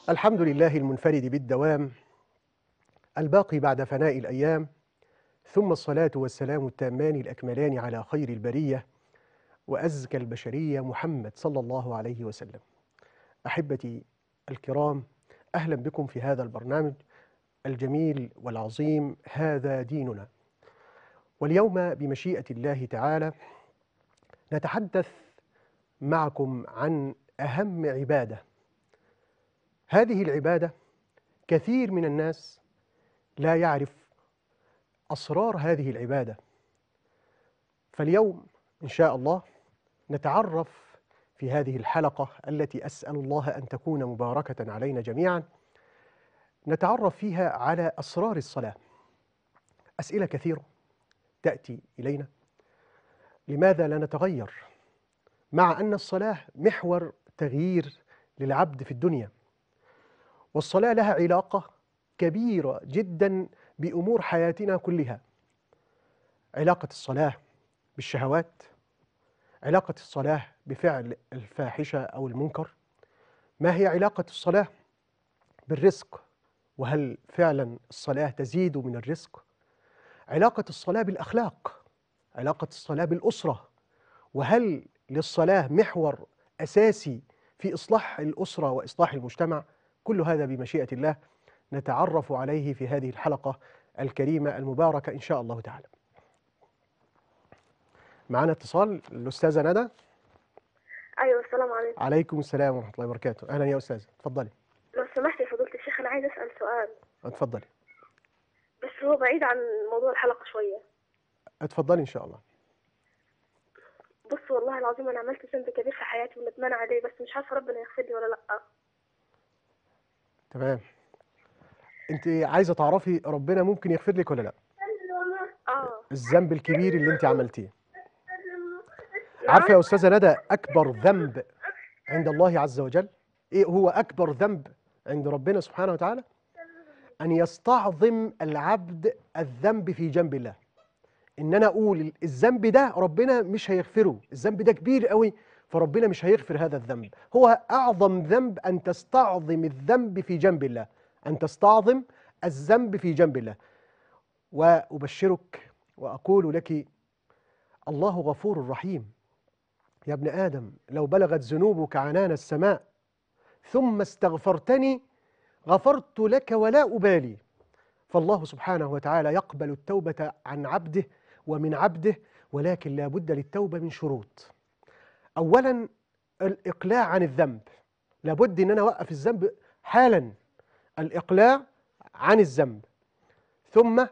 الحمد لله المنفرد بالدوام الباقي بعد فناء الأيام، ثم الصلاة والسلام التامان الأكملان على خير البرية وأزكى البشرية محمد صلى الله عليه وسلم. أحبتي الكرام، أهلا بكم في هذا البرنامج الجميل والعظيم هذا ديننا. واليوم بمشيئة الله تعالى نتحدث معكم عن أهم عبادة. هذه العبادة كثير من الناس لا يعرف أسرار هذه العبادة، فاليوم إن شاء الله نتعرف في هذه الحلقة التي أسأل الله أن تكون مباركة علينا جميعا، نتعرف فيها على أسرار الصلاة. أسئلة كثيرة تأتي إلينا: لماذا لا نتغير؟ مع أن الصلاة محور تغيير للعبد في الدنيا، والصلاة لها علاقة كبيرة جدا بأمور حياتنا كلها. علاقة الصلاة بالشهوات، علاقة الصلاة بفعل الفاحشة أو المنكر، ما هي علاقة الصلاة بالرزق، وهل فعلا الصلاة تزيد من الرزق؟ علاقة الصلاة بالأخلاق، علاقة الصلاة بالأسرة، وهل للصلاة محور أساسي في إصلاح الأسرة وإصلاح المجتمع؟ كل هذا بمشيئة الله نتعرف عليه في هذه الحلقة الكريمة المباركة إن شاء الله تعالى. معنا اتصال الأستاذة ندى. ايوه، السلام عليكم. عليكم السلام ورحمة الله وبركاته. أهلا يا أستاذة، اتفضلي. لو سمحت يا فضيلة الشيخ، انا عايز اسال سؤال اتفضلي. بس هو بعيد عن موضوع الحلقه شويه. اتفضلي إن شاء الله. بص، والله العظيم انا عملت ذنب كبير في حياتي وندمانه عليه، بس مش عارفه ربنا يغفر لي ولا لا. تمام. أنت عايزة تعرفي ربنا ممكن يغفر لك ولا لا؟ اه. الذنب الكبير اللي أنت عملتيه. نعم. عارفة يا أستاذة ندى أكبر ذنب عند الله عز وجل إيه هو؟ أكبر ذنب عند ربنا سبحانه وتعالى أن يستعظم العبد الذنب في جنب الله. إن أنا أقول الذنب ده ربنا مش هيغفره، الذنب ده كبير قوي فربنا مش هيغفر هذا الذنب. هو أعظم ذنب أن تستعظم الذنب في جنب الله، أن تستعظم الذنب في جنب الله. وأبشرك وأقول لك: الله غفور رحيم. يا ابن آدم، لو بلغت ذنوبك عنان السماء ثم استغفرتني غفرت لك ولا أبالي. فالله سبحانه وتعالى يقبل التوبة عن عبده ومن عبده، ولكن لا بد للتوبة من شروط. أولا الإقلاع عن الذنب، لابد أن أنا أوقف الذنب حالا، الإقلاع عن الذنب. ثم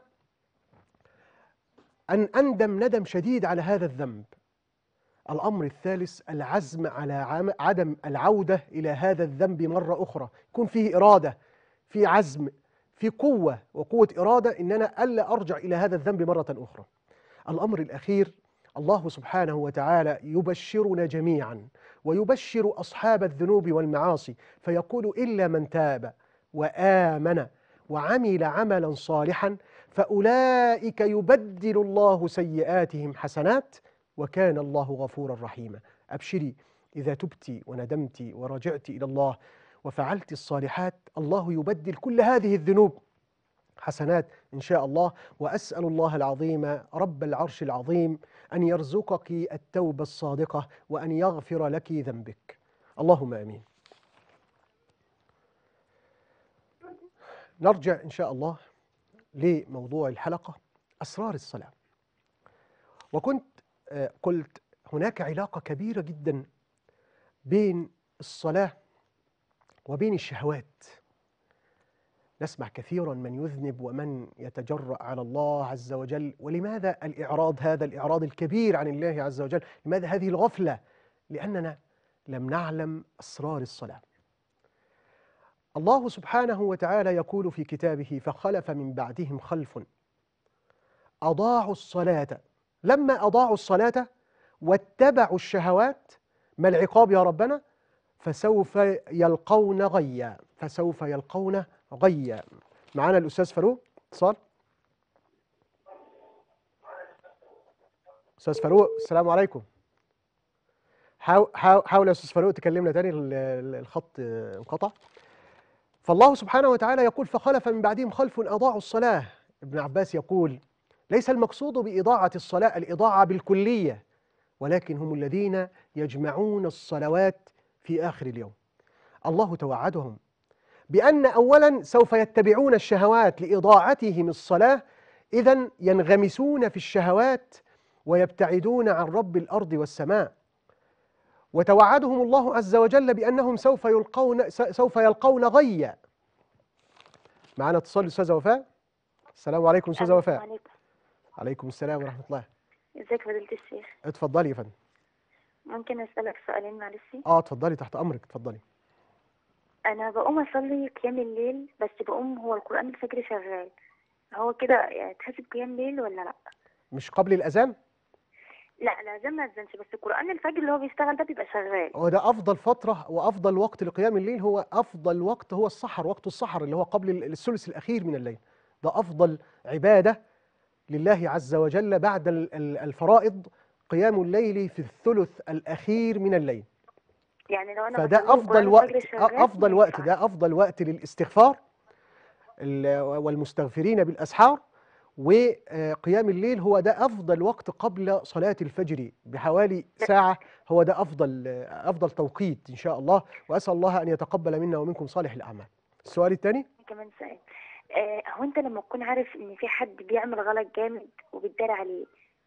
أن أندم ندم شديد على هذا الذنب. الأمر الثالث العزم على عدم العودة إلى هذا الذنب مرة أخرى، يكون فيه إرادة، في عزم، في قوة وقوة إرادة إن أنا ألا أرجع إلى هذا الذنب مرة أخرى. الأمر الأخير، الله سبحانه وتعالى يبشرنا جميعا ويبشر أصحاب الذنوب والمعاصي فيقول: إلا من تاب وآمن وعمل عملا صالحا فأولئك يبدل الله سيئاتهم حسنات وكان الله غفورا رحيما. أبشري، إذا تبت وندمت ورجعت إلى الله وفعلت الصالحات، الله يبدل كل هذه الذنوب حسنات إن شاء الله. وأسأل الله العظيم رب العرش العظيم أن يرزقك التوبة الصادقة وأن يغفر لك ذنبك، اللهم آمين. نرجع إن شاء الله لموضوع الحلقة، أسرار الصلاة. وكنت قلت هناك علاقة كبيرة جدا بين الصلاة وبين الشهوات. نسمع كثيرا من يذنب ومن يتجرأ على الله عز وجل. ولماذا الإعراض، هذا الإعراض الكبير عن الله عز وجل؟ لماذا هذه الغفلة؟ لأننا لم نعلم أسرار الصلاة. الله سبحانه وتعالى يقول في كتابه: فخلف من بعدهم خلف أضاعوا الصلاة. لما أضاعوا الصلاة واتبعوا الشهوات، ما العقاب يا ربنا؟ فسوف يلقون غيا، فسوف يلقون غيا. معانا الأستاذ فاروق اتصال. أستاذ فاروق، السلام عليكم. حاول يا أستاذ فاروق تكلمنا تاني، الخط انقطع. فالله سبحانه وتعالى يقول فخلف من بعدهم خلف أضاعوا الصلاة. ابن عباس يقول ليس المقصود بإضاعة الصلاة الإضاعة بالكلية، ولكن هم الذين يجمعون الصلوات في آخر اليوم. الله توعدهم بأن أولا سوف يتبعون الشهوات لإضاعتهم الصلاة، إذن ينغمسون في الشهوات ويبتعدون عن رب الأرض والسماء. وتوعدهم الله عز وجل بأنهم سوف يلقون غيا. معنا اتصال الأستاذة وفاء. السلام عليكم أستاذة وفاء. عليكم. عليكم السلام ورحمة الله. ازيك فضيلة الشيخ؟ اتفضلي يا فندم. ممكن اسألك سؤالين معلش؟ اتفضلي تحت أمرك، اتفضلي. انا بقوم اصلي قيام الليل، بس بقوم هو القرآن الفجر شغال، هو كده يعني تحسب قيام ليل ولا لا؟ مش قبل الأذان؟ لا الأذان ما أذنش، بس القرآن الفجر اللي هو بيشتغل ده بيبقى شغال. هو ده أفضل فترة وأفضل وقت لقيام الليل، هو أفضل وقت هو السحر، وقت السحر اللي هو قبل الثلث الأخير من الليل. ده أفضل عبادة لله عز وجل بعد الفرائض، قيام الليل في الثلث الأخير من الليل. يعني لو أنا فده أفضل وقت، أفضل وقت، ده أفضل وقت للاستغفار والمستغفرين بالأسحار. وقيام الليل هو ده أفضل وقت قبل صلاة الفجر بحوالي ساعة، هو ده أفضل توقيت إن شاء الله. وأسأل الله أن يتقبل منا ومنكم صالح الأعمال. السؤال الثاني كمان سؤال. هو أنت لما تكون عارف إن في حد بيعمل غلط جامد وبتدار عليه،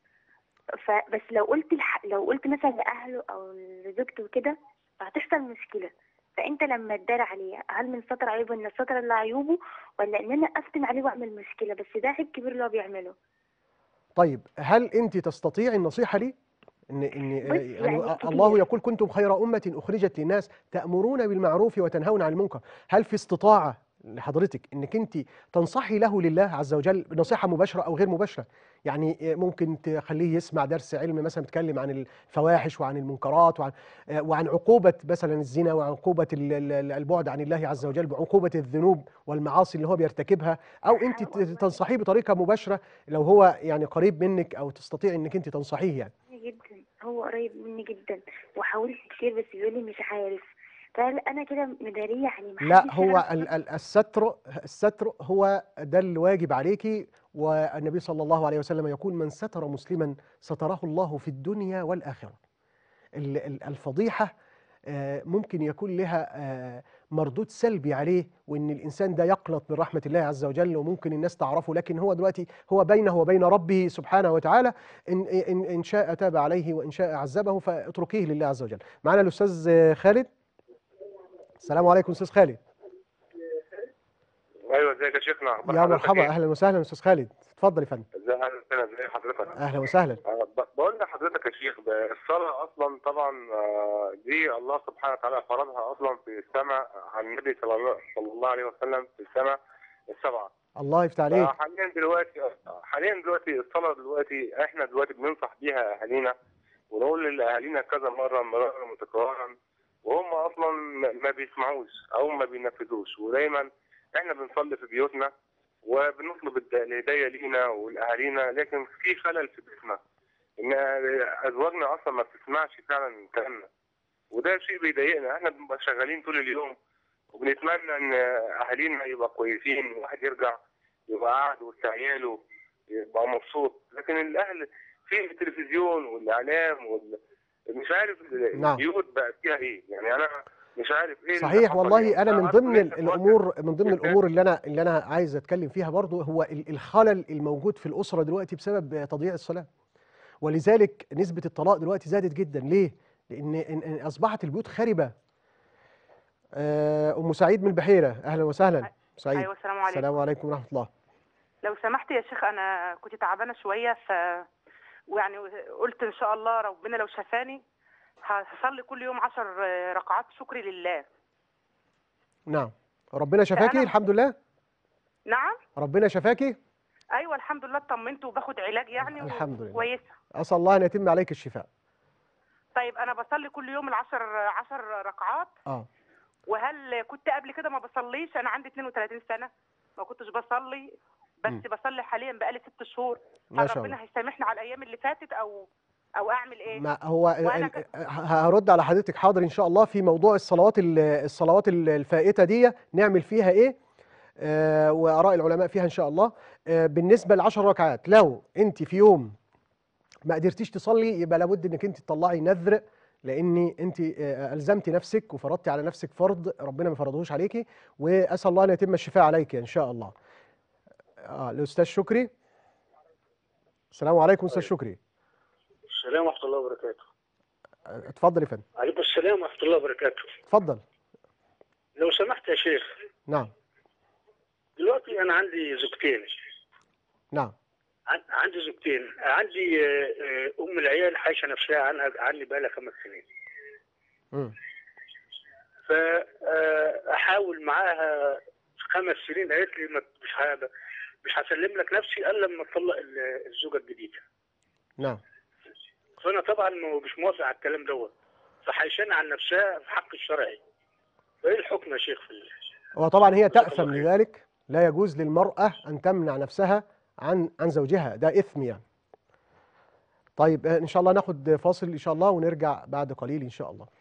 فبس لو قلت مثلا لأهله أو لزوجته وكده فهتحصل مشكلة، فأنت لما تدار عليه هل من ستر عيوبه إن الستر اللي عيوبه، ولا إن أنا أفتن عليه وأعمل مشكلة؟ بس ده عيب كبير اللي هو بيعمله. طيب هل أنت تستطيعي النصيحة لي؟ يعني الله يقول كنتم خير أمة أخرجت للناس تأمرون بالمعروف وتنهون عن المنكر. هل في استطاعة لحضرتك انك انت تنصحي له لله عز وجل بنصيحه مباشره او غير مباشره؟ يعني ممكن تخليه يسمع درس علم مثلا بيتكلم عن الفواحش وعن المنكرات وعن عقوبه مثلا الزنا، وعقوبه البعد عن الله عز وجل، بعقوبه الذنوب والمعاصي اللي هو بيرتكبها، او انت تنصحيه بطريقه مباشره لو هو يعني قريب منك او تستطيع انك انت تنصحيه يعني. جدا، هو قريب مني جدا وحاولت كتير بس بيقول لي مش عارف، فهل انا كده مداريه يعني؟ لا، هو الستر هو ده الواجب عليكي. والنبي صلى الله عليه وسلم يقول من ستر مسلما ستره الله في الدنيا والآخرة. الفضيحة ممكن يكون لها مردود سلبي عليه، وان الانسان ده يقنط من رحمه الله عز وجل، وممكن الناس تعرفه، لكن هو دلوقتي هو بينه وبين ربه سبحانه وتعالى. ان شاء تاب عليه وان شاء عذبه، فاتركيه لله عز وجل. معنا الاستاذ خالد. السلام عليكم استاذ خالد. ايوه ازيك يا شيخنا؟ يا مرحبا، اهلا وسهلا استاذ خالد، اتفضل يا فندم. ازي حضرتك؟ اهلا وسهلا. بقول لحضرتك يا شيخ، الصلاه اصلا طبعا دي الله سبحانه وتعالى فرضها اصلا في السماء عن النبي صلى الله عليه وسلم في السماء السبعه. الله يفتح عليك. حاليا دلوقتي الصلاه دلوقتي احنا دلوقتي بننصح بيها اهالينا ونقول لاهالينا كذا مرارا متكررا، وهم اصلا ما بيسمعوش او ما بينفذوش. ودايما احنا بنصلي في بيوتنا وبنطلب الهدايه لينا ولاهالينا، لكن في خلل في بيتنا ان ازواجنا اصلا ما بتسمعش فعلا كلامنا، وده شيء بيضايقنا. احنا بنبقى شغالين طول اليوم وبنتمنى ان اهالينا يبقى كويسين، وواحد يرجع يبقى قاعد وسط عياله يبقى مبسوط، لكن الاهل في التلفزيون والاعلام مش عارف البيوت بقى فيها ايه. يعني انا مش عارف ايه صحيح والله. انا من ضمن الامور اللي انا عايز اتكلم فيها برضو هو الخلل الموجود في الاسره دلوقتي بسبب تضييع الصلاه. ولذلك نسبه الطلاق دلوقتي زادت جدا. ليه؟ لان اصبحت البيوت خربه. ام سعيد من البحيره، اهلا وسهلا. سعيد. ايوه السلام عليكم. السلام عليكم ورحمه الله. لو سمحت يا شيخ، انا كنت تعبانه شويه ويعني قلت ان شاء الله ربنا لو شفاني هصلي كل يوم 10 ركعات شكر لله. نعم، ربنا شفاكي الحمد لله. نعم، ربنا شفاكي. ايوه الحمد لله، اطمنت وباخد علاج يعني الحمد لله كويسه. اسال الله ان يتم عليك الشفاء. طيب انا بصلي كل يوم ال10 ركعات. وهل كنت قبل كده ما بصليش؟ انا عندي 32 سنه ما كنتش بصلي، بس بصلي حاليا بقالي 6 شهور. هل ربنا هيسامحني على الايام اللي فاتت او او اعمل ايه؟ ما هو وانا هرد على حضرتك حاضر ان شاء الله في موضوع الصلوات الفائته دي نعمل فيها ايه، واراء العلماء فيها ان شاء الله. بالنسبه ل10 ركعات، لو انت في يوم ما قدرتيش تصلي يبقى لابد انك انت تطلعي نذر، لان انت الزمتي نفسك وفرضتي على نفسك فرض ربنا ما فرضهوش عليكي، واسال الله ان يتم الشفاء عليك ان شاء الله. الاستاذ شكري. السلام عليكم استاذ شكري. السلام ورحمة الله وبركاته. اتفضل يا فندم. عليكم السلام ورحمة الله وبركاته. اتفضل. لو سمحت يا شيخ. نعم. دلوقتي أنا عندي زوجتين. نعم. عندي زوجتين، عندي أم العيال عايشة نفسها عني بقى لها 5 سنين. فأحاول معاها 5 سنين، قالت لي مش هسلم لك نفسي إلا لما تطلق الزوجة الجديدة. نعم. فأنا طبعا مش موافق على الكلام دوت، فحيشان عن نفسها في حق الشرعي. فإيه الحكم يا شيخ في هو طبعا هي تأثم لذلك، لا يجوز للمرأة أن تمنع نفسها عن زوجها، ده إثم يعني. طيب إن شاء الله ناخد فاصل إن شاء الله ونرجع بعد قليل إن شاء الله.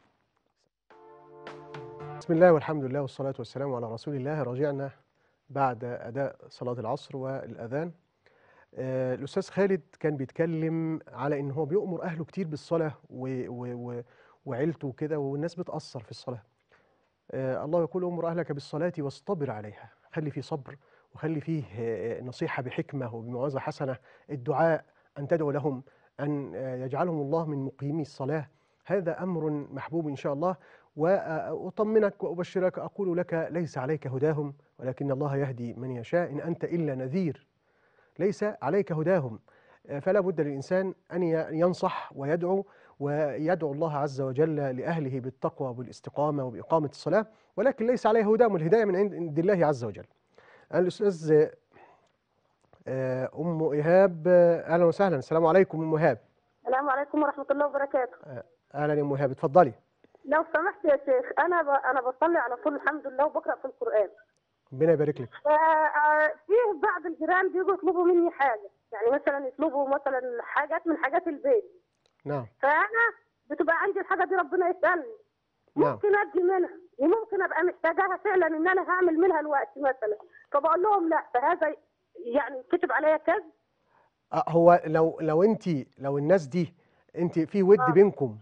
بسم الله والحمد لله والصلاة والسلام على رسول الله. رجعنا بعد أداء صلاة العصر والأذان. الأستاذ خالد كان بيتكلم على إن هو بيؤمر أهله كتير بالصلاة وعيلته وكده، والناس بتأثر في الصلاة. الله يقول أمر أهلك بالصلاة واصطبر عليها، خلي فيه صبر وخلي فيه نصيحة بحكمة وبموعظة حسنة، الدعاء، أن تدعو لهم أن يجعلهم الله من مقيمي الصلاة، هذا أمر محبوب إن شاء الله. وأطمنك وأبشرك أقول لك ليس عليك هداهم ولكن الله يهدي من يشاء، إن أنت إلا نذير، ليس عليك هداهم. فلا بد للإنسان أن ينصح ويدعو الله عز وجل لأهله بالتقوى وبالاستقامة وبإقامة الصلاة، ولكن ليس عليه هداهم، الهداية من عند الله عز وجل. الأستاذ أم إيهاب، أهلا وسهلا. السلام عليكم أم إيهاب. السلام عليكم ورحمة الله وبركاته. أهلا يا أم إيهاب، اتفضلي. لو سمحت يا شيخ، أنا بصلي على طول الحمد لله وبقرأ في القرآن. ربنا يبارك لك. فيه بعض الجيران بيجوا يطلبوا مني حاجة، يعني مثلا يطلبوا مثلا حاجات من حاجات البيت. نعم. فأنا بتبقى عندي الحاجة دي ربنا يسألني. ممكن أدي منها وممكن أبقى محتاجاها فعلا إن أنا هعمل منها الوقت مثلا، فبقول لهم لا، فهذا يعني كتب عليا كذب. هو لو الناس دي انت في ود بينكم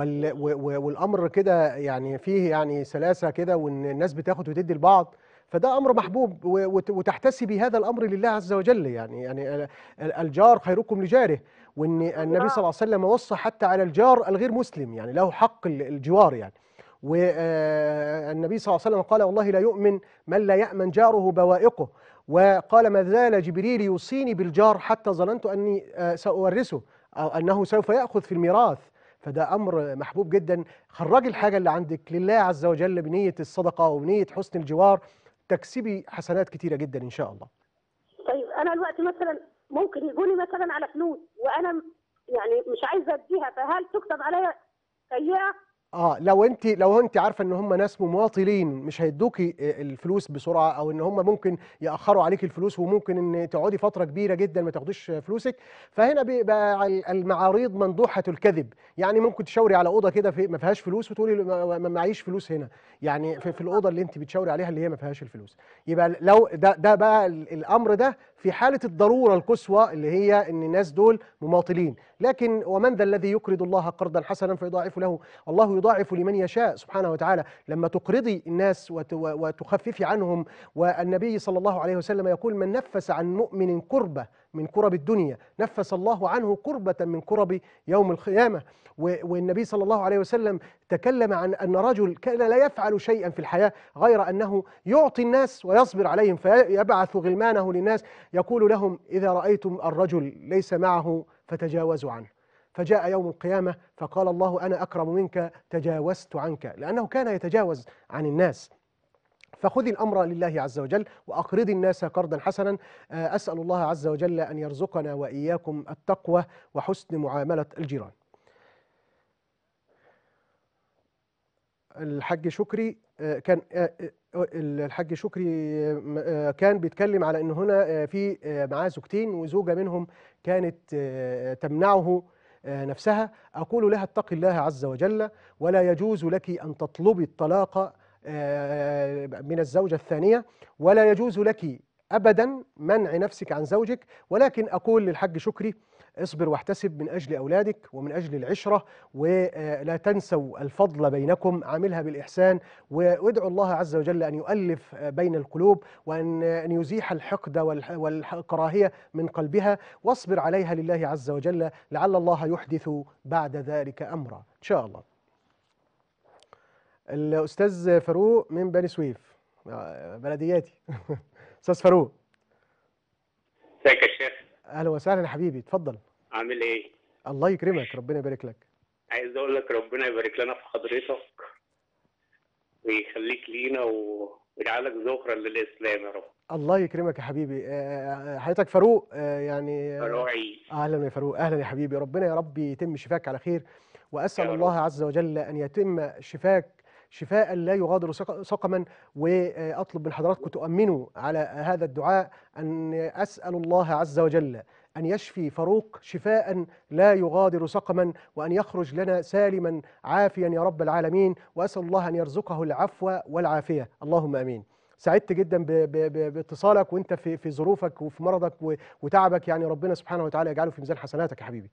والامر كده يعني فيه يعني سلاسه كده، وان الناس بتاخد وتدي لبعض، فده امر محبوب، وتحتسبي هذا الامر لله عز وجل. يعني الجار خيركم لجاره، وان النبي صلى الله عليه وسلم وصى حتى على الجار الغير مسلم، يعني له حق الجوار يعني. والنبي صلى الله عليه وسلم قال والله لا يؤمن من لا يأمن جاره بوائقه، وقال ما زال جبريل يوصيني بالجار حتى ظننت أني سأورثه أو أنه سوف يأخذ في الميراث. فده أمر محبوب جدا. خرجي الحاجة اللي عندك لله عز وجل بنية الصدقة وبنية حسن الجوار، تكسبي حسنات كتيرة جدا إن شاء الله. طيب أنا الوقت مثلا ممكن يجوني مثلا على فلوس وأنا يعني مش عايزة أديها، فهل تكتب عليا سيئة؟ لو انت عارفه ان هم ناس مماطلين مش هيدوكي الفلوس بسرعه، او ان هم ممكن ياخروا عليك الفلوس وممكن ان تقعدي فتره كبيره جدا ما تاخديش فلوسك، فهنا بيبقى المعاريض مندوحه الكذب. يعني ممكن تشاوري على اوضه كده ما فيهاش فلوس وتقولي ما معيش فلوس هنا، يعني في الاوضه اللي انت بتشاوري عليها اللي هي ما فيهاش الفلوس. يبقى لو ده بقى الامر ده في حاله الضروره القصوى اللي هي ان الناس دول مماطلين. لكن ومن ذا الذي يقرض الله قرضا حسنا فيضاعف له، الله يضاعف لمن يشاء سبحانه وتعالى. لما تقرضي الناس وتخففي عنهم، والنبي صلى الله عليه وسلم يقول من نفس عن مؤمن كربة من كرب الدنيا نفس الله عنه كربة من كرب يوم القيامة. والنبي صلى الله عليه وسلم تكلم عن أن رجل كان لا يفعل شيئا في الحياة غير أنه يعطي الناس ويصبر عليهم، فيبعث غلمانه للناس يقول لهم إذا رأيتم الرجل ليس معه فتجاوزوا عنه. فجاء يوم القيامة فقال الله أنا أكرم منك تجاوزت عنك، لأنه كان يتجاوز عن الناس. فخذي الأمر لله عز وجل وأقرضي الناس قرضا حسنا. أسأل الله عز وجل أن يرزقنا وإياكم التقوى وحسن معاملة الجيران. الحاج شكري كان بيتكلم على أن هنا في معاه زوجتين، وزوجة منهم كانت تمنعه نفسها، أقول لها اتقي الله عز وجل، ولا يجوز لك أن تطلبي الطلاق من الزوجة الثانية، ولا يجوز لك أبدا منع نفسك عن زوجك. ولكن أقول للحاج شكري اصبر واحتسب من أجل أولادك ومن أجل العشرة، ولا تنسوا الفضل بينكم، عاملها بالإحسان، وادعوا الله عز وجل أن يؤلف بين القلوب، وأن يزيح الحقد والكراهية من قلبها، واصبر عليها لله عز وجل، لعل الله يحدث بعد ذلك أمرا إن شاء الله. الأستاذ فاروق من بني سويف، بلدياتي. أستاذ فاروق، ازيك يا شيخ؟ أهلا وسهلا يا حبيبي، اتفضل. عامل ايه؟ الله يكرمك، ربنا يبارك لك. عايز اقول لك ربنا يبارك لنا في حضرتك ويخليك لينا ويجعلك ذخرا للاسلام يا رب. الله يكرمك يا حبيبي. حضرتك فاروق يعني فاروعي. اهلا يا فاروق، اهلا يا حبيبي، ربنا يا رب يتم شفاك على خير، واسال الله عز وجل ان يتم شفاك شفاء لا يغادر سقما. واطلب من حضراتكم تؤمنوا على هذا الدعاء، ان اسال الله عز وجل أن يشفي فاروق شفاء لا يغادر سقما، وأن يخرج لنا سالما عافيا يا رب العالمين، وأسأل الله أن يرزقه العفو والعافية، اللهم آمين. سعدت جدا باتصالك وانت في ظروفك وفي مرضك وتعبك، يعني ربنا سبحانه وتعالى يجعله في ميزان حسناتك يا حبيبي.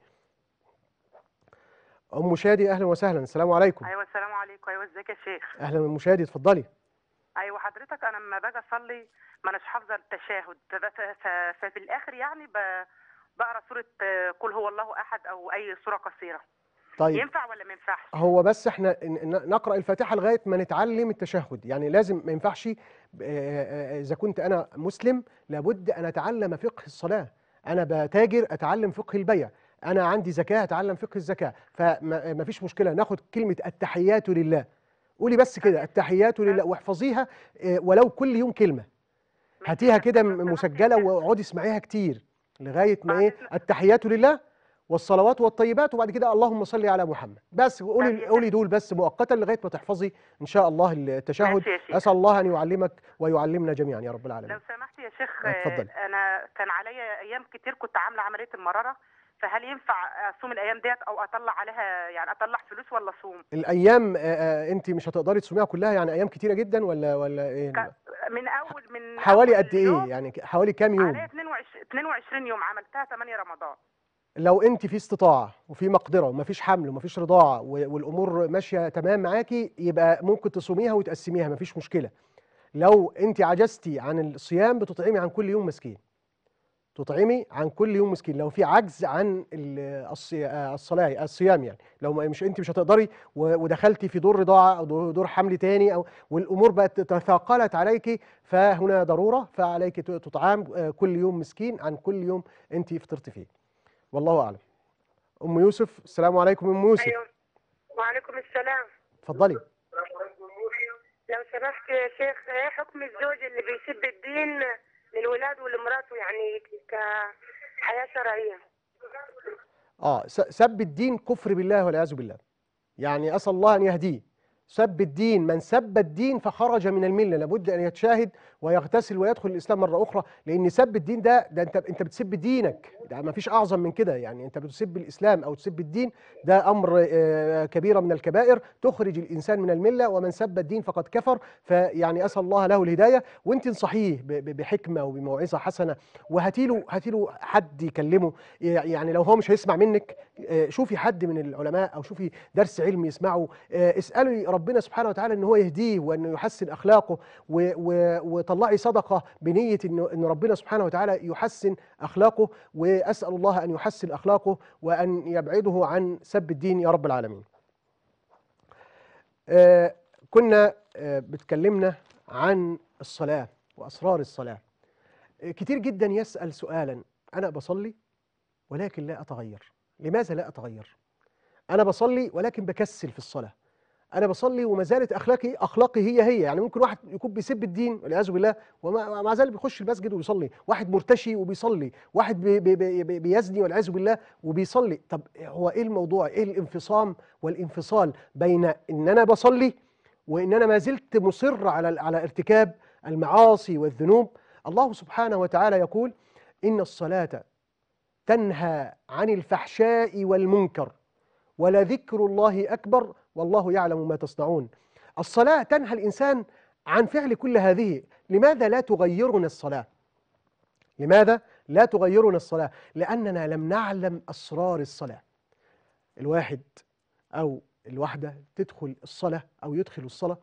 أم شادي أهلا وسهلا، السلام عليكم. أيوة السلام عليكم. أيوة ازيك يا شيخ؟ أهلا أم شادي، اتفضلي. أيوة حضرتك أنا لما باجي أصلي ما أناش حافظة التشهد، ففي الآخر يعني بقرا سورة قل هو الله أحد أو أي سورة قصيرة. طيب ينفع ولا ما ينفعش؟ هو بس احنا نقرأ الفاتحة لغاية ما نتعلم التشهد، يعني لازم ما ينفعش. إذا كنت أنا مسلم لابد أن أتعلم فقه الصلاة، أنا بتاجر أتعلم فقه البيع، أنا عندي زكاة أتعلم فقه الزكاة، فما فيش مشكلة ناخد كلمة التحيات لله، قولي بس كده التحيات لله واحفظيها ولو كل يوم كلمة، هاتيها كده مسجلة واقعدي اسمعيها كتير لغاية ما ايه التحيات لله والصلوات والطيبات، وبعد كده اللهم صل على محمد، بس قولي دول بس مؤقتا لغايه ما تحفظي ان شاء الله التشهد. اسال الله ان يعلمك ويعلمنا جميعا يا رب العالمين. لو سمحت يا شيخ، اتفضل. انا كان عليا ايام كتير كنت عامله عمليه المراره، فهل ينفع اصوم الايام ديت او اطلع عليها، يعني اطلع فلوس ولا اصوم؟ الايام انت مش هتقدري تصوميها كلها، يعني ايام كتيره جدا ولا ايه؟ من حوالي قد ايه يعني، حوالي كام يوم؟ عليا 22 يوم، عملتها 8 رمضان. لو انت في استطاعه وفي مقدره ومفيش حمل ومفيش رضاعه والامور ماشيه تمام معاكي، يبقى ممكن تصوميها وتقسميها، مفيش مشكله. لو انت عجزتي عن الصيام بتطعمي عن كل يوم مسكين، تطعمي عن كل يوم مسكين لو في عجز عن الصيام، يعني لو مش انت مش هتقدري ودخلتي في دور رضاعه او دور حمل تاني او والامور بقت تثاقلت عليك، فهنا ضروره، فعليك تطعام كل يوم مسكين عن كل يوم انت فطرتي فيه، والله اعلم. ام يوسف، السلام عليكم ام يوسف. ايوه وعليكم السلام. اتفضلي. لو سمحت يا شيخ، ايه حكم الزوج اللي بيسب الدين للولاد ولمراته، يعني كحياه شرعيه؟ سب الدين كفر بالله والعياذ بالله، يعني اسال الله ان يهديه. سب الدين، من سب الدين فخرج من المله، لابد ان يتشاهد ويغتسل ويدخل الاسلام مره اخرى، لان سب الدين ده انت بتسب دينك، ده ما فيش اعظم من كده، يعني انت بتسب الاسلام او تسب الدين، ده امر كبيره من الكبائر تخرج الانسان من المله، ومن سب الدين فقد كفر. فيعني اسال الله له الهدايه، وانت انصحيه بحكمه وبموعظه حسنه، وهاتي له حد يكلمه، يعني لو هو مش هيسمع منك شوفي حد من العلماء او شوفي درس علم يسمعه، اسالي ربنا سبحانه وتعالى ان هو يهديه وانه يحسن اخلاقه، وطلعي صدقه بنيه ان ربنا سبحانه وتعالى يحسن اخلاقه، واسال الله ان يحسن اخلاقه وان يبعده عن سب الدين يا رب العالمين. كنا بتكلمنا عن الصلاه واسرار الصلاه. كتير جدا يسال سؤالا: انا بصلي ولكن لا اتغير، لماذا لا اتغير؟ انا بصلي ولكن بكسل في الصلاه، أنا بصلي وما زالت أخلاقي هي، يعني ممكن واحد يكون بيسب الدين والعياذ بالله ومع ذلك بيخش المسجد وبيصلي، واحد مرتشي وبيصلي، واحد بيزني والعياذ بالله وبيصلي. طب هو إيه الموضوع؟ إيه الانفصام والانفصال بين إن أنا بصلي وإن أنا ما زلت مصر على ارتكاب المعاصي والذنوب؟ الله سبحانه وتعالى يقول: إن الصلاة تنهى عن الفحشاء والمنكر، ولذكر الله أكبر والله يعلم ما تصنعون. الصلاة تنهى الإنسان عن فعل كل هذه. لماذا لا تغيرنا الصلاة؟ لماذا لا تغيرنا الصلاة؟ لأننا لم نعلم أسرار الصلاة. الواحد أو الواحدة تدخل الصلاة أو يدخل الصلاة.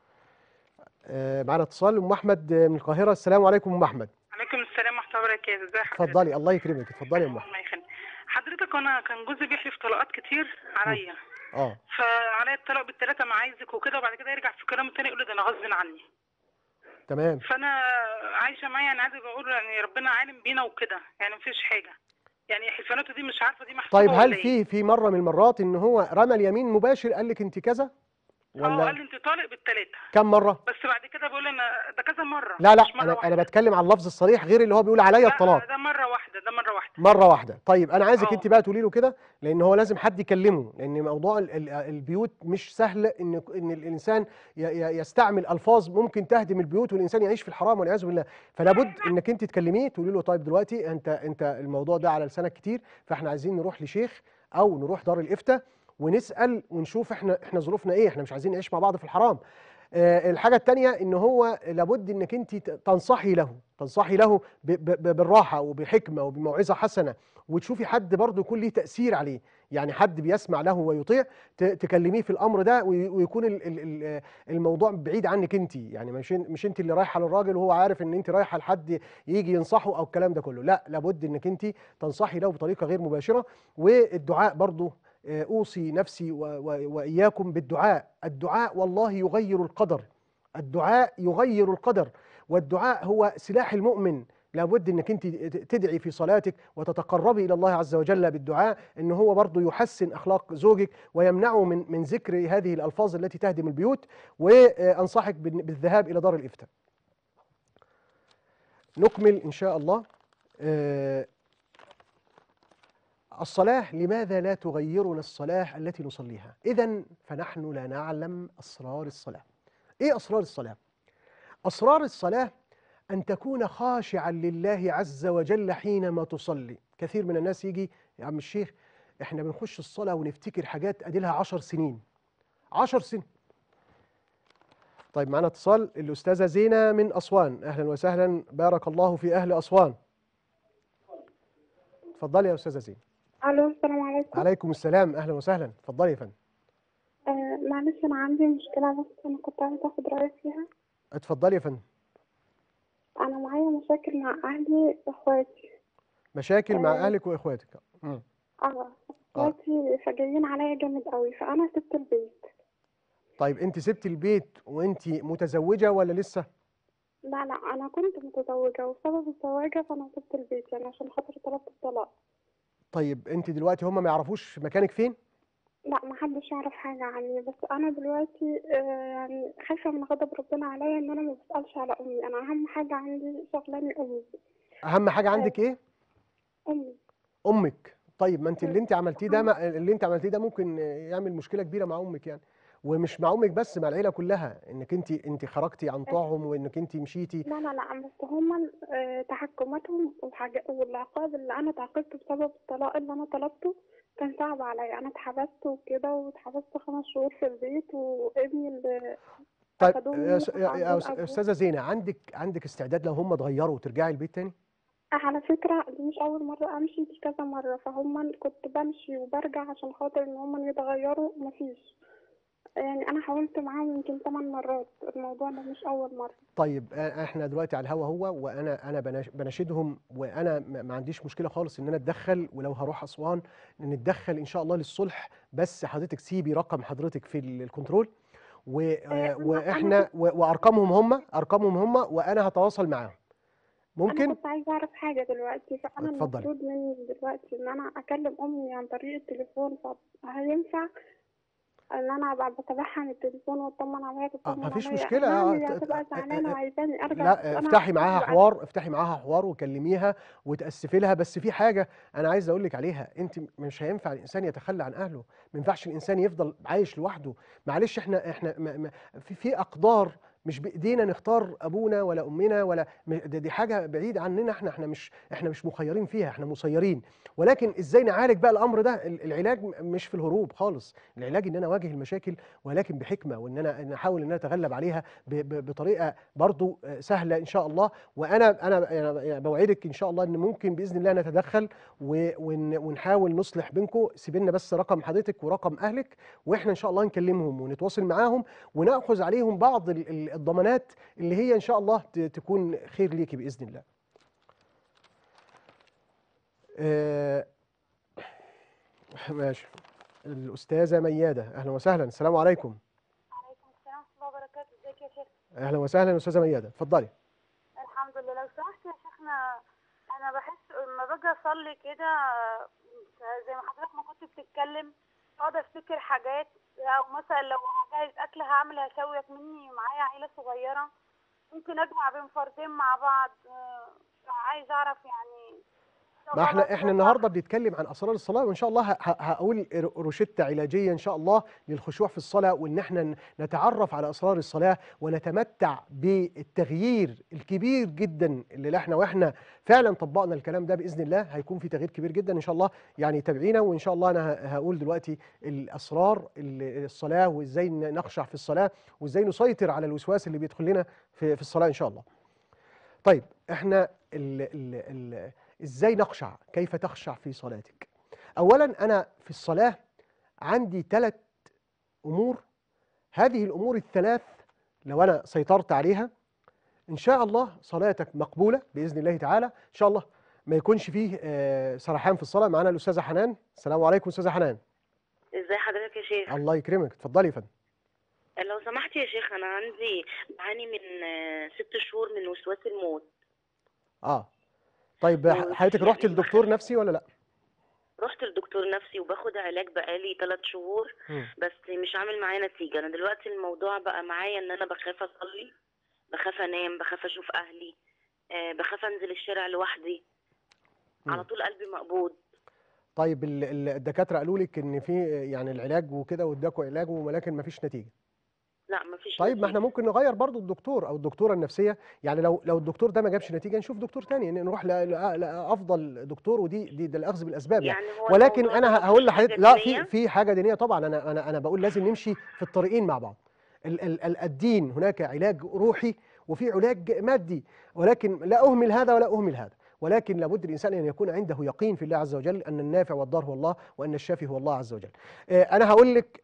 معنا اتصال. أم أحمد من القاهرة. السلام عليكم أم أحمد. عليكم السلام ورحمه الله وبركاته. ازي حضرتك؟ اتفضلي، الله يكرمك، اتفضلي يا أم أحمد. الله يخليك حضرتك. انا كان جوزي بيحلف طلاقات كتير عليا، فعليا الطلاق بالثلاثه مع عايزك وكده، وبعد كده يرجع في كلامه تاني يقول لي ده انا غصب عني. تمام. فانا عايشه معايا، يعني عايزه بقول يعني ربنا عالم بينا وكده، يعني مفيش حاجه، يعني حلفاناته دي مش عارفه دي محسوبه. طيب هل في مره من المرات ان هو رمى اليمين مباشر قال لك انت كذا؟ ولا قال لي انت طالق بالثلاثه. كم مره؟ بس بعد كده بقول انا ده كذا مره. لا انا بتكلم عن اللفظ الصريح غير اللي هو بيقول عليا الطلاق. ده مره واحده. مره واحده. طيب انا عايزك انت بقى تقولي له كده، لان هو لازم حد يكلمه، لان موضوع البيوت مش سهل ان الانسان يستعمل الفاظ ممكن تهدم البيوت والانسان يعيش في الحرام والعياذ بالله. فلا بد انك انت تكلميه تقولي له طيب دلوقتي انت الموضوع ده على لسانك كتير، فاحنا عايزين نروح لشيخ او نروح دار الافتاء ونسال ونشوف احنا ظروفنا ايه، احنا مش عايزين نعيش مع بعض في الحرام. الحاجة التانية ان هو لابد انك انت تنصحي له بالراحة وبحكمة وبموعظة حسنة، وتشوفي حد برضه يكون ليه تأثير عليه، يعني حد بيسمع له ويطيع، تكلميه في الامر ده، ويكون الموضوع بعيد عنك انت، يعني مش انت اللي رايحة للراجل وهو عارف ان انت رايحة لحد يجي ينصحه او الكلام ده كله. لا، لابد انك انت تنصحي له بطريقة غير مباشرة. والدعاء برضه، أوصي نفسي وإياكم بالدعاء. الدعاء والله يغير القدر، الدعاء يغير القدر، والدعاء هو سلاح المؤمن. لابد انك انت تدعي في صلاتك وتتقربي الى الله عز وجل بالدعاء، ان هو برضه يحسن اخلاق زوجك ويمنعه من ذكر هذه الالفاظ التي تهدم البيوت. وانصحك بالذهاب الى دار الافتاء. نكمل ان شاء الله. الصلاة، لماذا لا تغيرنا الصلاة التي نصليها؟ إذن فنحن لا نعلم أسرار الصلاة. إيه أسرار الصلاة؟ أسرار الصلاة أن تكون خاشعا لله عز وجل حينما تصلي. كثير من الناس يجي يا عم الشيخ إحنا بنخش الصلاة ونفتكر حاجات أديلها 10 سنين. 10 سنين. طيب معنا اتصال، الأستاذة زينة من أسوان. أهلا وسهلا، بارك الله في أهل أسوان. اتفضلي يا أستاذة زينة. الو، السلام عليكم. عليكم السلام، اهلا وسهلا، اتفضلي يا فندم. معلش انا عندي مشكله، بس انا كنت عايزه اخد رايك فيها. اتفضلي يا فندم. انا معايا مشاكل مع اهلي واخواتي. مشاكل مع اهلك واخواتك؟ اخواتي فجايين عليا جامد قوي، فانا سبت البيت. طيب انت سبت البيت وانت متزوجه ولا لسه؟ لا انا كنت متزوجه، وبسبب الزواجه فانا سبت البيت، يعني عشان خاطر طلبت الطلاق. طيب انت دلوقتي هم ما يعرفوش مكانك فين؟ لا، ما حدش يعرف حاجه عني، بس انا دلوقتي يعني خايفه من غضب ربنا عليا ان انا ما بسالش على امي. انا اهم حاجه عندي شغلاني امي. اهم حاجه عندك ايه؟ امي. امك. طيب ما انت اللي انت عملتيه ده ممكن يعمل مشكله كبيره مع امك يعني، ومش مع امك بس، مع العيله كلها، انك انت خرجتي عن طاعهم وانك انت مشيتي. لا بس هم تحكماتهم والعقاب اللي انا تعاقبته بسبب الطلاق اللي انا طلبته كان صعب عليا. انا اتحبست وكده، واتحبست 5 شهور في البيت، وابني اللي طيب يا استاذه زينه، عندك استعداد لو هم اتغيروا وترجعي البيت تاني؟ على فكره دي مش اول مره امشي، دي كذا مره، فهم كنت بمشي وبرجع عشان خاطر ان هم يتغيروا، مفيش. يعني انا حاولت معاهم يمكن 8 مرات، الموضوع ده مش اول مره. طيب احنا دلوقتي على الهوا هو، وانا بناشدهم، وانا ما عنديش مشكله خالص ان انا اتدخل، ولو هروح اسوان نتدخل ان شاء الله للصلح، بس حضرتك سيبي رقم حضرتك في الكنترول، واحنا وارقامهم هم وانا هتواصل معاهم. ممكن؟ انا كنت عايزه اعرف حاجه دلوقتي، فانا المفروض مني دلوقتي ان انا اكلم امي عن طريق التليفون، فهينفع ان انا ابقى بتابعها من التليفون واطمن عليها تطمن عليا؟ مفيش مشكله. هتبقى زعلانه وعايزاني ارجع. لا، افتحي معاها حوار وكلميها وتاسفي لها. بس في حاجه انا عايز اقول لك عليها، انت مش هينفع الانسان يتخلى عن اهله، ما ينفعش الانسان يفضل عايش لوحده. معلش احنا في اقدار مش بايدينا نختار ابونا ولا امنا، ولا دي حاجه بعيده عننا، احنا مش مخيرين فيها، احنا مسيرين. ولكن ازاي نعالج بقى الامر ده؟ العلاج مش في الهروب خالص، العلاج ان انا اواجه المشاكل ولكن بحكمه، وان انا نحاول ان انا اتغلب عليها بطريقه برضو سهله ان شاء الله. وانا بوعدك ان شاء الله ان ممكن باذن الله نتدخل ونحاول نصلح بينكم. سيب لنا بس رقم حضرتك ورقم اهلك، واحنا ان شاء الله نكلمهم ونتواصل معاهم وناخذ عليهم بعض الضمانات اللي هي ان شاء الله تكون خير ليكي باذن الله. ماشي. الاستاذه مياده، اهلا وسهلا. السلام عليكم. وعليكم السلام ورحمة الله وبركاته. ازيك يا شيخ؟ اهلا وسهلا استاذه مياده، اتفضلي. الحمد لله. لو سمحت يا شيخنا، انا بحس لما باجي اصلي كده زي ما حضرتك ما كنت بتتكلم، اقعد افتكر حاجات، او مثلا لو هجهز اكل هعمل هسوي مني معايا عيله صغيره، ممكن اجمع بين فردين مع بعض. عايز اعرف يعني. ما احنا النهارده بنتكلم عن اسرار الصلاه، وان شاء الله هقول روشته علاجيه ان شاء الله للخشوع في الصلاه، وان احنا نتعرف على اسرار الصلاه ونتمتع بالتغيير الكبير جدا اللي احنا واحنا فعلا طبقنا الكلام ده باذن الله هيكون في تغيير كبير جدا ان شاء الله. يعني تابعينا، وان شاء الله انا هقول دلوقتي الاسرار الصلاه، وازاي نخشع في الصلاه، وازاي نسيطر على الوسواس اللي بيدخل لنا في الصلاه ان شاء الله. طيب احنا ازاي نخشع؟ كيف تخشع في صلاتك؟ اولا انا في الصلاه عندي 3 امور، هذه الامور الثلاث لو انا سيطرت عليها ان شاء الله صلاتك مقبوله باذن الله تعالى ان شاء الله. ما يكونش فيه سرحان في الصلاه. معانا الاستاذه حنان. السلام عليكم استاذه حنان. ازي حضرتك يا شيخ؟ الله يكرمك، اتفضلي يا فندم. لو سمحت يا شيخ، انا بعاني من 6 شهور من وسواس الموت. طيب حضرتك رحت لدكتور نفسي ولا لا؟ رحت لدكتور نفسي وباخد علاج بقالي 3 شهور بس مش عامل معايا نتيجه. انا دلوقتي الموضوع بقى معايا ان انا بخاف اصلي، بخاف انام، بخاف اشوف اهلي، بخاف انزل الشارع لوحدي، على طول قلبي مقبوض. طيب الدكاتره قالوا لك ان في يعني العلاج وكده واداكوا علاج ولكن ما فيش نتيجه؟ لا مفيش طيب نتيجة. ما احنا ممكن نغير برضو الدكتور او الدكتوره النفسيه، يعني لو الدكتور ده ما جابش نتيجه نشوف دكتور تاني، نروح لافضل دكتور، ودي ده الاخذ بالاسباب يعني. ولكن انا هقول لحضرتك لا، في حاجه دينيه طبعا. انا بقول لازم نمشي في الطريقين مع بعض. الدين هناك علاج روحي وفي علاج مادي، ولكن لا اهمل هذا ولا اهمل هذا، ولكن لابد الانسان ان يكون عنده يقين في الله عز وجل ان النافع والضار هو الله، وان الشافي هو الله عز وجل. انا هقول لك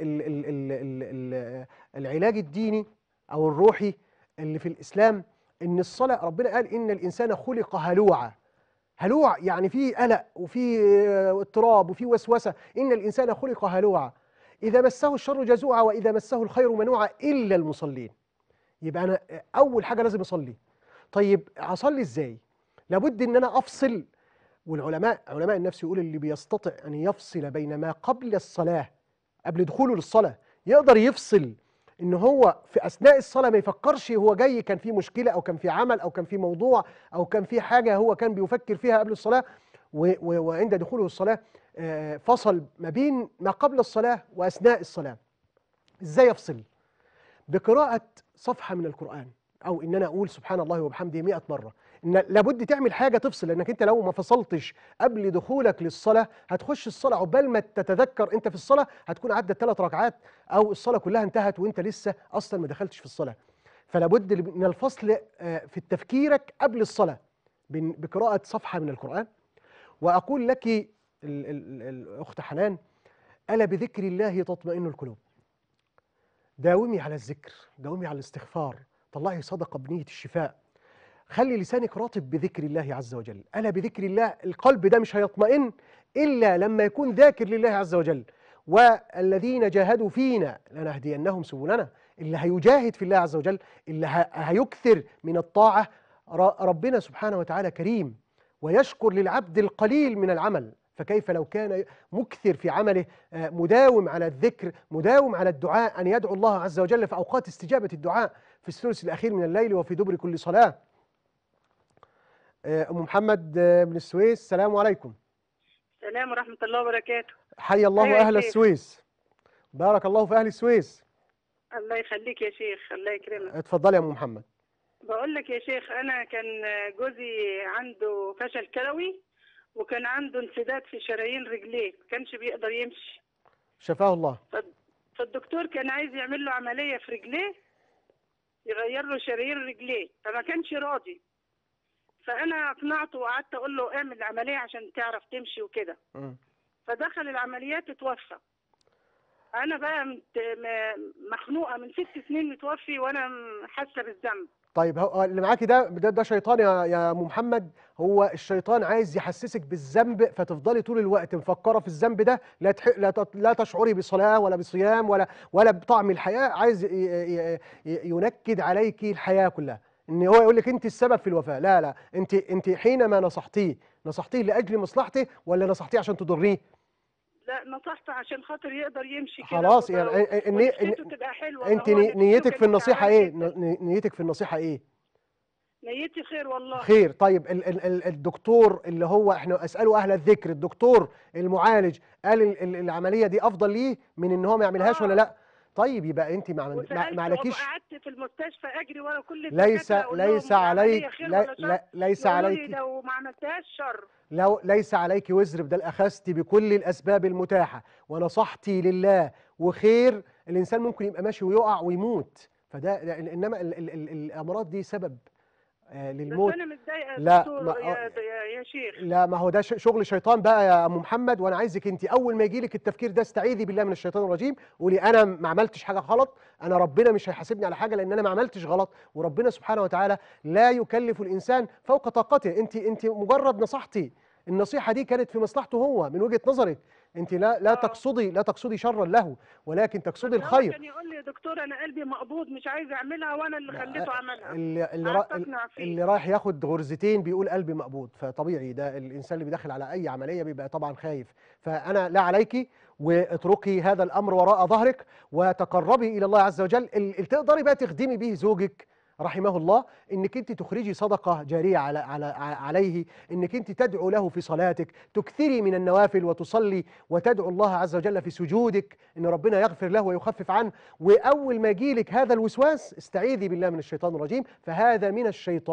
العلاج الديني او الروحي اللي في الاسلام، ان الصلاه ربنا قال ان الانسان خلق هلوعا. هلوع يعني في قلق وفي اضطراب وفي وسوسه. ان الانسان خلق هلوعا اذا مسه الشر جزوعا واذا مسه الخير منوعا الا المصلين. يبقى انا اول حاجه لازم اصلي. طيب اصلي ازاي؟ لابد ان انا افصل. علماء النفس يقول اللي بيستطيع ان يفصل بين ما قبل الصلاه، قبل دخوله للصلاه، يقدر يفصل ان هو في اثناء الصلاه ما يفكرش هو جاي كان في مشكله او كان في عمل او كان في موضوع او كان في حاجه هو كان بيفكر فيها قبل الصلاه، وعند دخوله الصلاه فصل ما بين ما قبل الصلاه واثناء الصلاه. ازاي افصل؟ بقراءه صفحه من القران، او ان انا اقول سبحان الله وبحمده 100 مره. ان لابد تعمل حاجه تفصل، لانك انت لو ما فصلتش قبل دخولك للصلاه هتخش الصلاه عقبال ما تتذكر انت في الصلاه هتكون عدت 3 ركعات او الصلاه كلها انتهت وانت لسه اصلا ما دخلتش في الصلاه. فلابد من الفصل في تفكيرك قبل الصلاه بقراءه صفحه من القران. واقول لك الاخت حنان، الا بذكر الله تطمئن القلوب. داومي على الذكر، داومي على الاستغفار، طلعي صدقه بنيه الشفاء. خلي لسانك رطب بذكر الله عز وجل. ألا بذكر الله. القلب ده مش هيطمئن إلا لما يكون ذاكر لله عز وجل. والذين جاهدوا فينا لنهدينهم سبلنا. اللي هيجاهد في الله عز وجل، اللي هيكثر من الطاعة، ربنا سبحانه وتعالى كريم ويشكر للعبد القليل من العمل، فكيف لو كان مكثر في عمله، مداوم على الذكر، مداوم على الدعاء، أن يدعو الله عز وجل في أوقات استجابة الدعاء، في الثلث الأخير من الليل وفي دبر كل صلاة. أم محمد من السويس، السلام عليكم. السلام ورحمة الله وبركاته. حي الله أهل السويس. بارك الله في أهل السويس. الله يخليك يا شيخ، الله يكرمك. اتفضلي يا ام محمد. بقول لك يا شيخ، انا كان جوزي عنده فشل كلوي وكان عنده انسداد في شرايين رجليه، ما كانش بيقدر يمشي. شفاه الله. فالدكتور كان عايز يعمل له عمليه في رجليه، يغير له شرايين رجليه، فما كانش راضي. فانا اقنعته وقعدت اقول له اعمل عمليه عشان تعرف تمشي وكده. فدخل العمليات اتوفى. انا بقى مخنوقه من 6 سنين متوفي وانا حاسه بالذنب. طيب هو اللي معاكي ده شيطان يا ام محمد. هو الشيطان عايز يحسسك بالذنب، فتفضلي طول الوقت مفكره في الذنب ده، لا تشعري بصلاه ولا بصيام ولا بطعم الحياه. عايز ينكد عليكي الحياه كلها، ان هو يقول لك انت السبب في الوفاه. لا، انت حينما نصحتيه لاجل مصلحته ولا نصحتيه عشان تضريه؟ لا، نصحته عشان خاطر يقدر يمشي كده. خلاص يعني تبقى حلوه. انت نيتك في النصيحه ايه؟ نيتك في النصيحه ايه؟ نيتي خير والله. خير. طيب الدكتور اللي هو احنا اساله اهل الذكر، الدكتور المعالج قال العمليه دي افضل ليه من ان هو ما يعملهاش ولا لا؟ طيب يبقى انت ما عليكيش. قعدت في المستشفى اجري ورا كل ليس عليك ليس عليك لو ما عملتهاش شر. ليس عليك وزر، بدل اخذتي بكل الاسباب المتاحه ونصحتي لله وخير. الانسان ممكن يبقى ماشي ويقع ويموت، فده انما الامراض دي سبب للموت. بس انا متضايقه يا دكتور يا شيخ. لا، ما هو ده شغل شيطان بقى يا ام محمد. وانا عايزك انت اول ما يجي لك التفكير ده استعيذي بالله من الشيطان الرجيم، قولي انا ما عملتش حاجه غلط، انا ربنا مش هيحاسبني على حاجه لان انا ما عملتش غلط، وربنا سبحانه وتعالى لا يكلف الانسان فوق طاقته. انت مجرد نصحتي، النصيحه دي كانت في مصلحته هو من وجهه نظرك. انت لا تقصدي شرا له، ولكن تقصدي الخير. كان يقول لي يا دكتور انا قلبي مقبوض مش عايز اعملها، وانا اللي خليته عملها. اللي رايح ياخد غرزتين بيقول قلبي مقبوض، فطبيعي ده الانسان اللي بيدخل على اي عمليه بيبقى طبعا خايف. فانا لا عليكي، واتركي هذا الامر وراء ظهرك وتقربي الى الله عز وجل. اللي تقدري بقى تخدمي به زوجك رحمه الله، انك انت تخرجي صدقه جاريه عليه، انك انت تدعو له في صلاتك، تكثري من النوافل وتصلي وتدعو الله عز وجل في سجودك ان ربنا يغفر له ويخفف عنه. واول ما يجيلك هذا الوسواس استعيذي بالله من الشيطان الرجيم، فهذا من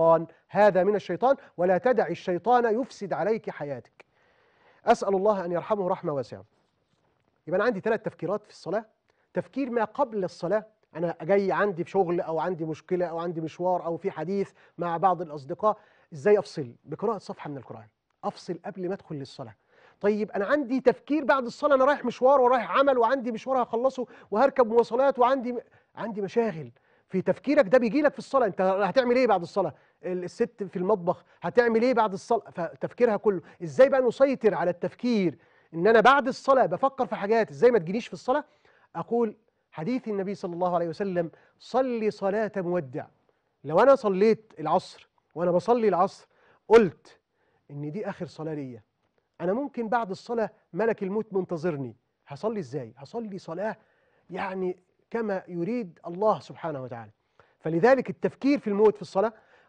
الشيطان، ولا تدعي الشيطان يفسد عليك حياتك. اسال الله ان يرحمه رحمه واسعه. يبقى انا عندي 3 تفكيرات في الصلاه. تفكير ما قبل الصلاه، أنا جاي عندي في شغل أو عندي مشكلة أو عندي مشوار أو في حديث مع بعض الأصدقاء، إزاي أفصل؟ بقراءة صفحة من القرآن، أفصل قبل ما أدخل للصلاة. طيب أنا عندي تفكير بعد الصلاة، أنا رايح مشوار ورايح عمل وعندي مشوار هخلصه وهركب مواصلات وعندي مشاغل. في تفكيرك ده بيجي لك في الصلاة، أنت هتعمل إيه بعد الصلاة؟ الست في المطبخ هتعمل إيه بعد الصلاة؟ فتفكيرها كله. إزاي بقى نسيطر على التفكير إن أنا بعد الصلاة بفكر في حاجات إزاي ما تجينيش في الصلاة؟ أقول حديث النبي صلى الله عليه وسلم: صلي صلاة مودع. لو أنا صليت العصر وأنا بصلي العصر قلت إن دي آخر صلاة ليا، أنا ممكن بعد الصلاة ملك الموت منتظرني، هصلي إزاي؟ هصلي صلاة يعني كما يريد الله سبحانه وتعالى. فلذلك التفكير في الموت في الصلاة.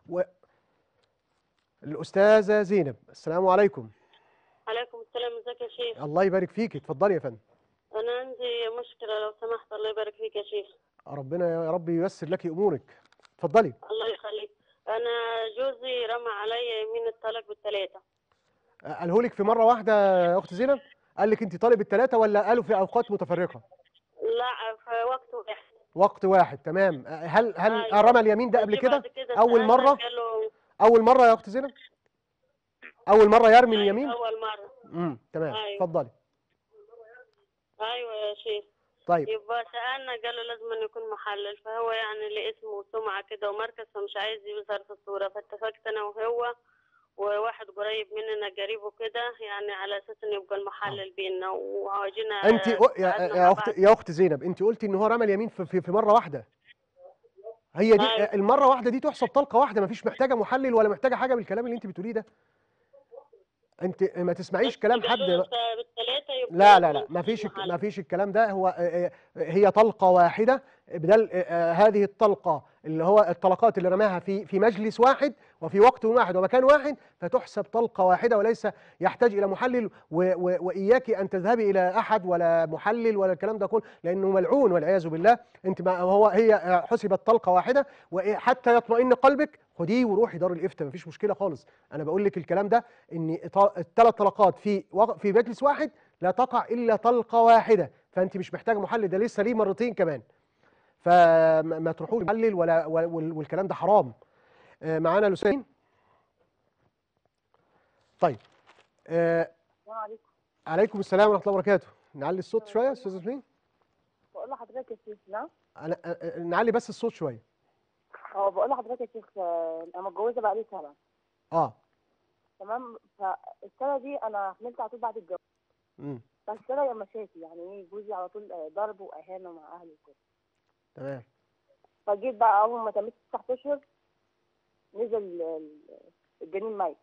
الأستاذة زينب، السلام عليكم. عليكم السلام، ازيك يا شيخ؟ الله يبارك فيك، اتفضلي يا فندم. أنا عندي مشكلة لو سمحت. الله يبارك فيك يا شيخ. ربنا يا رب ييسر لك أمورك، اتفضلي. الله يخليك. أنا جوزي رمى علي يمين الطلاق بال3. قاله لك في مرة واحدة يا أخت زينب؟ قال لك أنت طالب ال3 ولا قالوا في أوقات متفرقة؟ لا، في وقت واحد. وقت واحد، تمام. هل رمى اليمين ده قبل كده؟ أول مرة؟ أول مرة يا أخت زينب؟ أول مرة يرمي اليمين؟ أول مرة. تمام. اتفضلي. ايوه يا شيخ. طيب يبقى سألنا قالوا لازم أن يكون محلل، فهو يعني ليه اسمه وسمعة كده ومركز، فمش عايز يظهر في الصورة. فاتفقت أنا وهو وواحد قريب مننا قريبه كده، يعني على أساس إنه يبقى المحلل بيننا وعاوزين. أنت يا أخت زينب، أنت قلتي إن هو رمى اليمين في مرة واحدة. هي دي المرة واحدة دي تحسب طلقة واحدة، مفيش محتاجة محلل ولا محتاجة حاجة بالكلام اللي أنت بتقوليه ده. انت ما تسمعيش كلام حد. لا ما فيش الكلام ده. هي طلقه واحده، بدل هذه الطلقه اللي هو الطلقات اللي رماها في مجلس واحد، وفي وقت واحد ومكان واحد فتحسب طلقة واحدة وليس يحتاج إلى محلل. وإياك أن تذهبي إلى أحد ولا محلل ولا الكلام ده كله، لأنه ملعون والعياذ بالله. أنت ما هي حسبت طلقة واحدة، وحتى يطمئن قلبك خديه وروحي دار الإفتاء، مفيش مشكلة خالص. أنا بقول لك الكلام ده إن الثلاث طلقات في مجلس واحد لا تقع إلا طلقة واحدة، فأنت مش محتاجة محلل، ده لسه ليه مرتين كمان. فما تروحوش محلل والكلام ده حرام. معانا الأستاذ. طيب. السلام عليكم. عليكم السلام ورحمة الله وبركاته. نعلي الصوت شوية يا أستاذ ياسمين. بقول لحضرتك يا شيخ. نعم. نعلي بس الصوت شوية. بقول لحضرتك يا شيخ، أنا متجوزة بقالي سنة. تمام. فالسنة دي أنا حملت على طول بعد الجواز. بس أنا مشاكل، يعني إيه، جوزي على طول ضرب وإهانة مع أهلي وكده. تمام. فجيت بقى أول ما تميت 9 أشهر نزل الجنين ميت.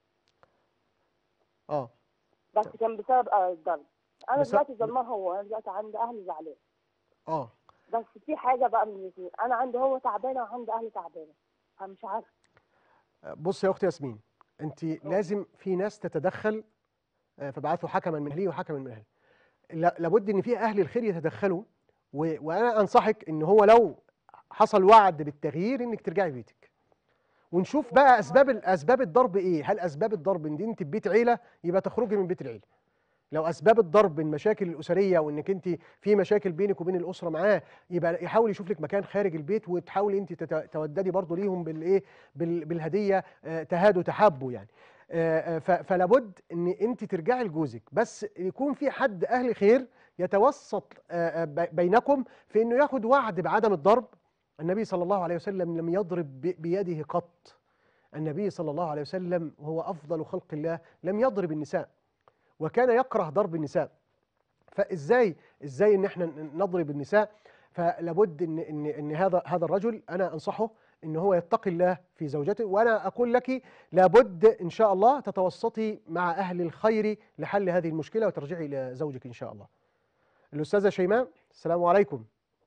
بس كان بسبب الضرب. أنا دلوقتي ظلماه هو، أنا دلوقتي عند أهلي زعلان. بس في حاجة بقى من الاثنين، أنا عندي هو تعبانة وعند أهلي تعبانة، فمش عارفة. بص يا أختي ياسمين، أنت لازم في ناس تتدخل، فبعثوا حكما من أهلي وحكما من أهلي. لابد إن في أهل الخير يتدخلوا، وأنا أنصحك إن هو لو حصل وعد بالتغيير إنك ترجعي بيتك، ونشوف بقى أسباب الضرب إيه. هل أسباب الضرب إن أنت في بيت عيلة يبقى تخرجي من بيت العيلة. لو أسباب الضرب المشاكل الأسرية وإنك أنت في مشاكل بينك وبين الأسرة معاه، يبقى يحاول يشوف لك مكان خارج البيت، وتحاولي أنت توددي برضه ليهم بالهدية، تهادوا تحابوا يعني. فلابد إن أنت ترجعي لجوزك، بس يكون في حد أهل خير يتوسط بينكم في إنه ياخد وعد بعدم الضرب. النبي صلى الله عليه وسلم لم يضرب بيده قط. النبي صلى الله عليه وسلم وهو أفضل خلق الله لم يضرب النساء، وكان يكره ضرب النساء. فازاي ان احنا نضرب النساء؟ فلابد ان هذا الرجل انا انصحه ان هو يتقي الله في زوجته. وانا اقول لك لابد ان شاء الله تتوسطي مع اهل الخير لحل هذه المشكله وترجعي الى زوجك ان شاء الله. الاستاذه شيماء، السلام عليكم.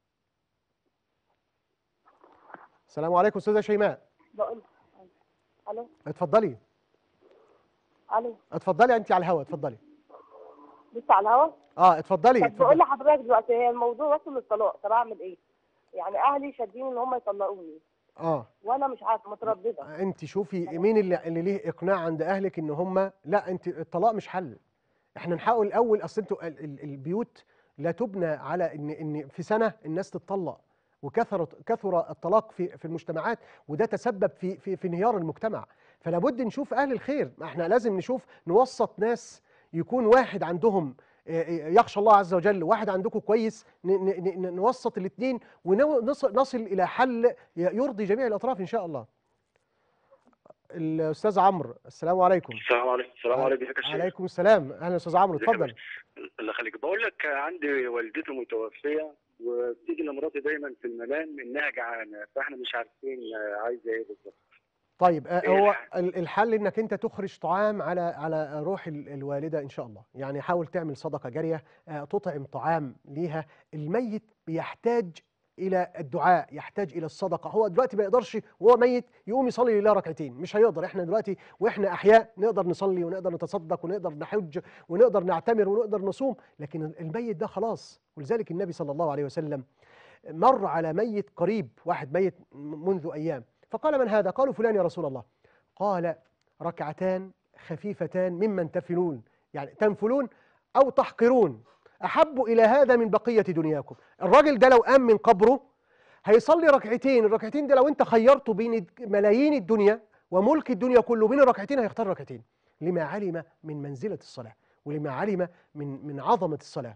السلام عليكم استاذه شيماء. بقول الو. اتفضلي. الو. اتفضلي، انت على الهواء، اتفضلي. لسه على الهواء؟ اتفضلي. طب بقول لحضرتك دلوقتي، هي الموضوع وصل للطلاق، طب اعمل ايه؟ يعني اهلي شادين ان هم يطلقوني. وانا مش عارفه، متردده. انت شوفي مين اللي ليه اقناع عند اهلك ان هم لا، انت الطلاق مش حل. احنا نحاول الاول، اصل انتوا البيوت لا تبنى على ان في سنه الناس تتطلق، كثر الطلاق في المجتمعات، وده تسبب في انهيار المجتمع. فلا بد نشوف اهل الخير. احنا لازم نوسط ناس، يكون واحد عندهم يخشى الله عز وجل، واحد عندكم كويس، نوسط الاثنين ونصل الى حل يرضي جميع الاطراف ان شاء الله. الاستاذ عمرو، السلام عليكم. السلام عليكم. السلام عليكم. عليكم السلام. اهلا استاذ عمرو، اتفضل. الله يخليك. بقول لك عندي والدتي متوفيه، وبتيجي لمراتي دايما في المنام انها جعانه، فاحنا مش عارفين عايزه ايه بالظبط. طيب هو الحل انك انت تخرج طعام على روح الوالده ان شاء الله. يعني حاول تعمل صدقه جاريه، تطعم طعام ليها. الميت بيحتاج الى الدعاء، يحتاج الى الصدقه. هو دلوقتي ما يقدرش وهو ميت يقوم يصلي لله ركعتين، مش هيقدر. احنا دلوقتي واحنا احياء نقدر نصلي ونقدر نتصدق ونقدر نحج ونقدر نعتمر ونقدر نصوم، لكن الميت ده خلاص. ولذلك النبي صلى الله عليه وسلم مر على ميت قريب، واحد ميت منذ ايام، فقال: من هذا؟ قالوا: فلان يا رسول الله. قال: ركعتان خفيفتان ممن تفلون، يعني تنفلون أو تحقرون، أحب إلى هذا من بقية دنياكم. الراجل ده لو قام من قبره هيصلي ركعتين، الركعتين ده لو أنت خيرته بين ملايين الدنيا وملك الدنيا كله بين الركعتين هيختار ركعتين، لما علم من منزلة الصلاة ولما علم من عظمة الصلاة.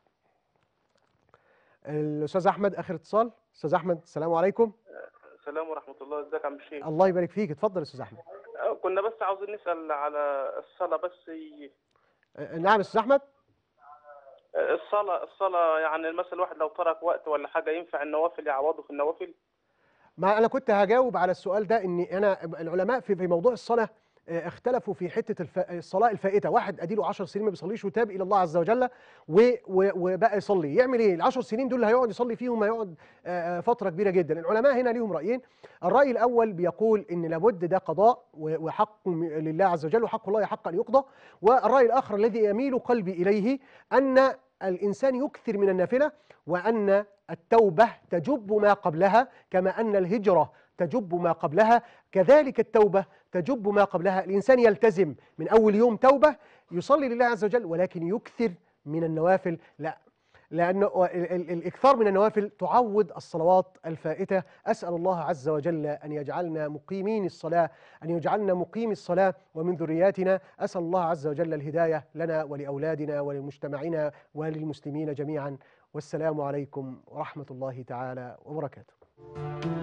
الأستاذ أحمد، آخر اتصال. أستاذ أحمد، السلام عليكم. السلام ورحمة الله. ازيك يا عم الشيخ؟ الله يبارك فيك، اتفضل يا استاذ احمد. كنا بس عاوزين نسأل على الصلاة بس. نعم استاذ احمد. الصلاة يعني مثلا الواحد لو ترك وقت ولا حاجة ينفع النوافل يعوضه في النوافل؟ ما انا كنت هجاوب على السؤال ده، ان انا العلماء في موضوع الصلاة اختلفوا في حته الصلاه الفائته. واحد اديله 10 سنين ما بيصليش وتاب الى الله عز وجل وبقى يصلي، يعمل ايه؟ ال10 سنين دول اللي هيقعد يصلي فيهم هيقعد فتره كبيره جدا. العلماء هنا ليهم رايين. الراي الاول بيقول ان لابد ده قضاء وحق لله عز وجل، وحق الله حق ان يقضى. والراي الاخر الذي يميل قلبي اليه ان الانسان يكثر من النافله، وان التوبه تجب ما قبلها، كما ان الهجره تجب ما قبلها كذلك التوبة تجب ما قبلها. الإنسان يلتزم من أول يوم توبة يصلي لله عز وجل، ولكن يكثر من النوافل، لا، لأن الإكثار من النوافل تعوض الصلوات الفائتة. أسأل الله عز وجل أن يجعلنا مقيمين الصلاة، أن يجعلنا مقيم الصلاة ومن ذرياتنا. أسأل الله عز وجل الهداية لنا ولأولادنا ولمجتمعنا وللمسلمين جميعا. والسلام عليكم ورحمة الله تعالى وبركاته.